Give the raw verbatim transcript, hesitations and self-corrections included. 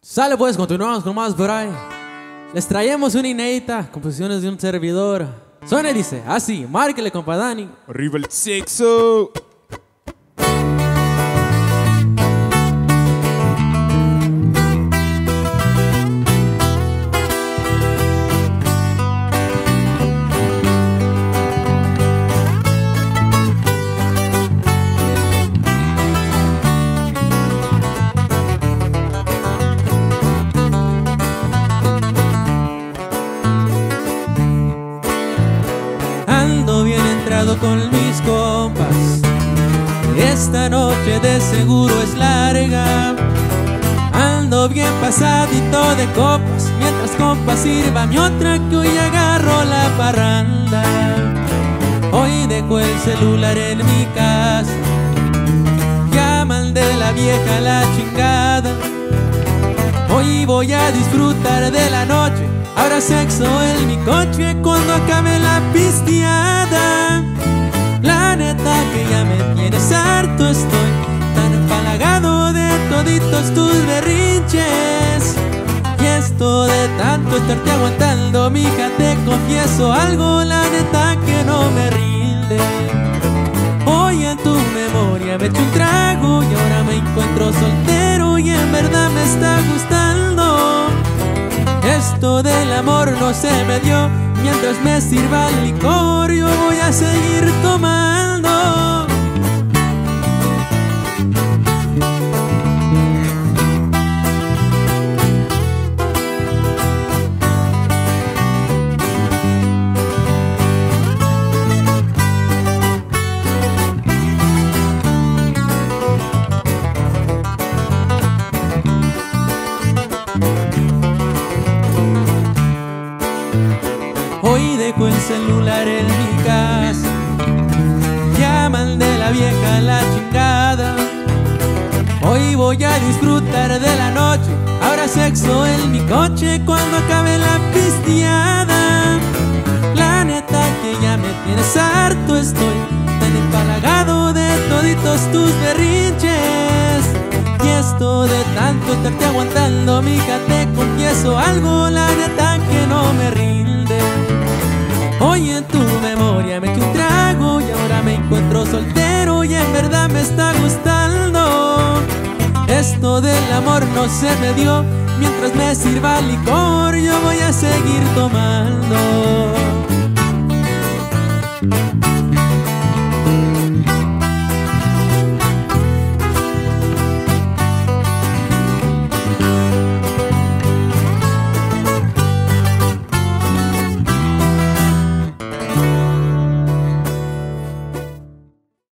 Sale pues, continuamos con más por ahí. Les traemos una inédita, composiciones de un servidor. Suena y dice así, márquele compa Dani. Arriba el sexo. Ando bien entrado con mis compas, esta noche de seguro es larga. Ando bien pasadito de copas, mientras compas sirva mi otra que hoy agarro la parranda. Hoy dejo el celular en mi casa, llaman de la vieja a la chingada. Hoy voy a disfrutar de la noche, habrá sexo en mi coche cuando acabe la pisteada. La neta que ya me tienes harto, estoy tan empalagado de toditos tus berrinches. Y esto de tanto estarte aguantando, mija, te confieso algo, la neta que no me rinde. Hoy en tu memoria me echo un trago y ahora me encuentro soltero y en verdad me está gustando. Esto del amor no se me dio, mientras me sirva el licor yo voy a seguir tomando. Hoy dejo el celular en mi casa, llaman de la vieja a la chingada. Hoy voy a disfrutar de la noche, habrá sexo en mi coche cuando acabe la pisteada. La neta que ya me tienes harto, estoy tan empalagado de toditos tus berrinches. Y esto de tanto estarte aguantando, mija, te confieso algo, la neta que no me rinde. Hoy en tu memoria me eché un trago y ahora me encuentro soltero y en verdad me está gustando. Esto del amor no se me dio, mientras me sirva licor yo voy a seguir tomando.